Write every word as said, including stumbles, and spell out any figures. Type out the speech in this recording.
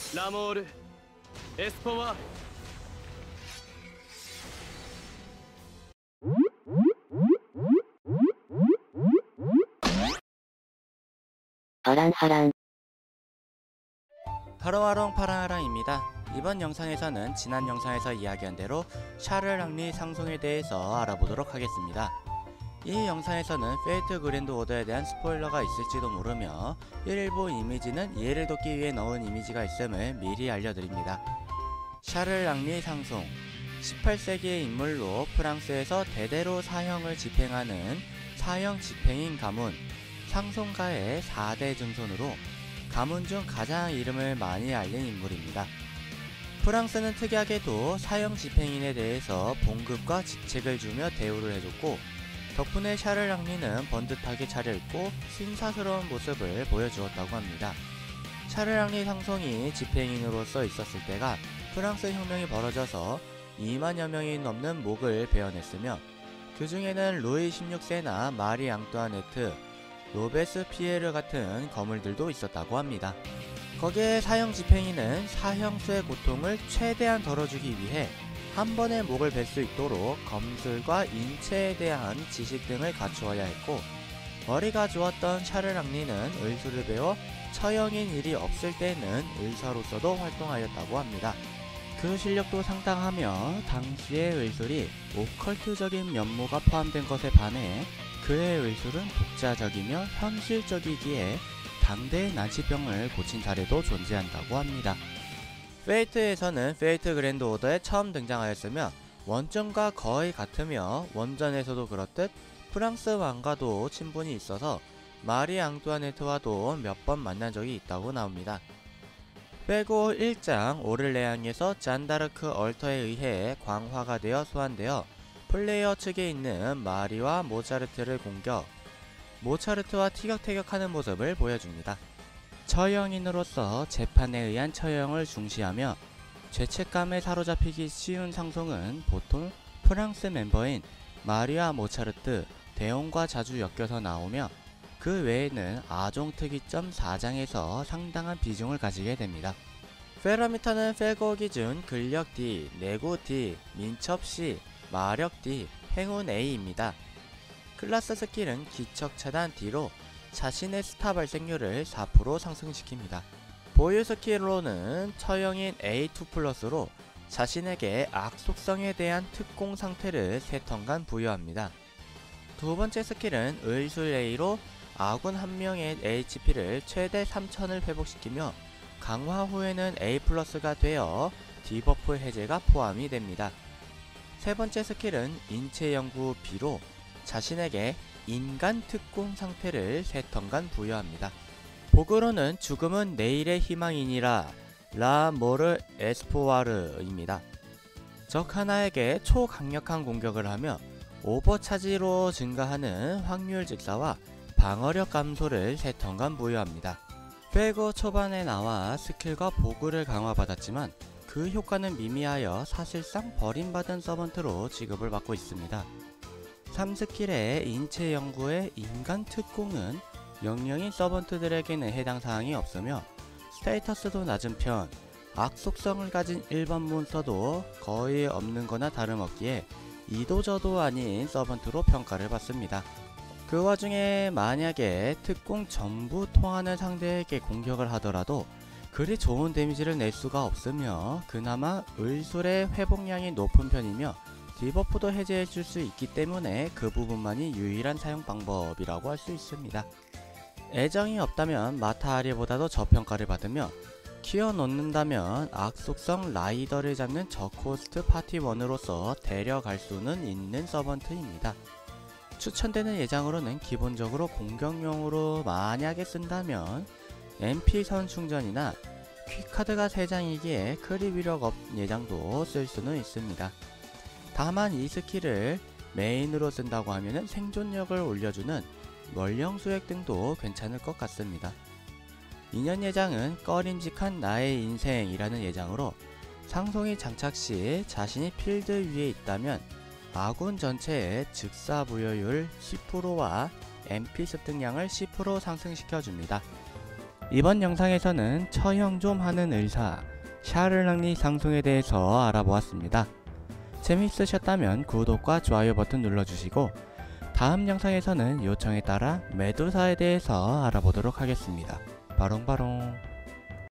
ラモール、エスポワール。 하랑하랑. 하롱하롱 파랑하랑입니다. 이번 영상에서는 지난 영상에서 이야기한 대로 샤를 랑리 상송에 대해서 알아보도록 하겠습니다. 이 영상에서는 페이트 그랜드 오더에 대한 스포일러가 있을지도 모르며 일부 이미지는 이해를 돕기 위해 넣은 이미지가 있음을 미리 알려드립니다. 샤를 랑리 상송, 십팔 세기의 인물로 프랑스에서 대대로 사형을 집행하는 사형 집행인 가문, 상송가의 사 대 증손으로 가문 중 가장 이름을 많이 알린 인물입니다. 프랑스는 특이하게도 사형 집행인에 대해서 봉급과 직책을 주며 대우를 해줬고, 덕분에 샤를 랑리는 번듯하게 차려입고 신사스러운 모습을 보여주었다고 합니다. 샤를 랑리 상송이 집행인으로서 있었을 때가 프랑스 혁명이 벌어져서 이만여 명이 넘는 목을 베어냈으며, 그 중에는 루이 십육 세나 마리 앙뚜아네트, 로베스피에르 같은 거물들도 있었다고 합니다. 거기에 사형 집행인은 사형수의 고통을 최대한 덜어주기 위해 한 번에 목을 벨 수 있도록 검술과 인체에 대한 지식 등을 갖추어야 했고, 머리가 좋았던 샤를 랑리는 의술을 배워 처형인 일이 없을 때는 의사로서도 활동하였다고 합니다. 그 실력도 상당하며 당시의 의술이 오컬트적인 면모가 포함된 것에 반해 그의 의술은 독자적이며 현실적이기에 당대의 난치병을 고친 사례도 존재한다고 합니다. 페이트에서는 페이트 그랜드 오더에 처음 등장하였으며 원전과 거의 같으며, 원전에서도 그렇듯 프랑스 왕과도 친분이 있어서 마리 앙뚜아네트와도 몇 번 만난 적이 있다고 나옵니다. 빼고 일 장 오를레앙에서 잔다르크 얼터에 의해 광화가 되어 소환되어 플레이어 측에 있는 마리와 모차르트를 공격, 모차르트와 티격태격하는 모습을 보여줍니다. 처형인으로서 재판에 의한 처형을 중시하며 죄책감에 사로잡히기 쉬운 상송은 보통 프랑스 멤버인 마리와 모차르트, 대옹과 자주 엮여서 나오며, 그 외에는 아종특이점 사 장에서 상당한 비중을 가지게 됩니다. 페러미터는 페고 기준 근력 D, 내구 D, 민첩 C, 마력 D, 행운 A입니다. 클라스 스킬은 기척 차단 D로 자신의 스타 발생률을 사 퍼센트 상승시킵니다. 보유 스킬로는 처형인 에이 투 플러스로 자신에게 악 속성에 대한 특공 상태를 세 턴간 부여합니다. 두 번째 스킬은 의술 A로 아군 한 명의 에이치피를 최대 삼천을 회복시키며, 강화 후에는 A 플러스가 되어 디버프 해제가 포함이 됩니다. 세 번째 스킬은 인체 연구 B로 자신에게 인간 특공 상태를 세 턴간 부여합니다. 복으로는 죽음은 내일의 희망이니라 라 모르 에스포와르입니다. 적 하나에게 초강력한 공격을 하며 오버차지로 증가하는 확률 직사와 방어력 감소를 세 턴간 부여합니다. 페고 초반에 나와 스킬과 보그를 강화받았지만 그 효과는 미미하여 사실상 버림받은 서번트로 취급을 받고 있습니다. 삼 스킬의 인체 연구의 인간 특공은 영령인 서번트들에게는 해당 사항이 없으며 스테이터스도 낮은 편, 악 속성을 가진 일반 몬스터도 거의 없는 거나 다름없기에 이도저도 아닌 서번트로 평가를 받습니다. 그 와중에 만약에 특공 전부 통하는 상대에게 공격을 하더라도 그리 좋은 데미지를 낼 수가 없으며, 그나마 의술의 회복량이 높은 편이며 디버프도 해제해줄 수 있기 때문에 그 부분만이 유일한 사용 방법이라고 할 수 있습니다. 애정이 없다면 마타아리보다도 저평가를 받으며, 키워놓는다면 악속성 라이더를 잡는 저코스트 파티원으로서 데려갈 수는 있는 서번트입니다. 추천되는 예장으로는 기본적으로 공격용으로 만약에 쓴다면 엠피선 충전이나 퀵카드가 세 장이기에 그리 위력 없 예장도 쓸 수는 있습니다. 다만 이 스킬을 메인으로 쓴다고 하면 생존력을 올려주는 멀령 수액 등도 괜찮을 것 같습니다. 인연 예장은 꺼림직한 나의 인생이라는 예장으로 상송이 장착 시 자신이 필드 위에 있다면 아군 전체의 즉사 부여율 십 퍼센트와 엠피 습득량을 십 퍼센트 상승시켜줍니다. 이번 영상에서는 처형 좀 하는 의사 샤를랑리 상송에 대해서 알아보았습니다. 재밌으셨다면 구독과 좋아요 버튼 눌러주시고 다음 영상에서는 요청에 따라 메두사에 대해서 알아보도록 하겠습니다. 바롱바롱.